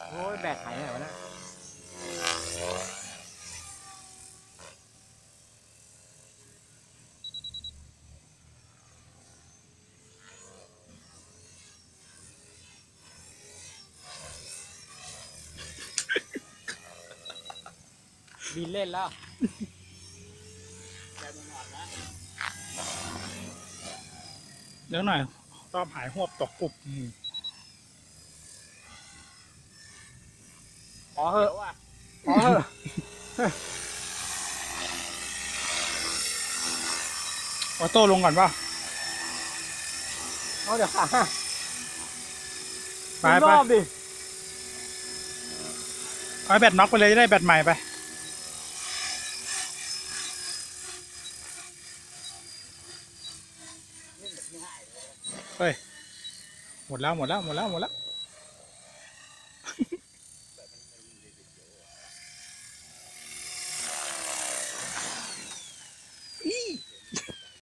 โอ้ยแบกหายไหนวะเนี่ยบินเล่นแล้วเดี๋ยวหน่อยตอบหายหวบตกปุบอ๋อเหอะอ๋อเหอะออโต้ลงก่อนป่ะเอาเดี๋ยวขาไปรอบดิเอาแบตน็อกไปเลยจะได้แบตใหม่ไปเฮ้ยหมดแล้ว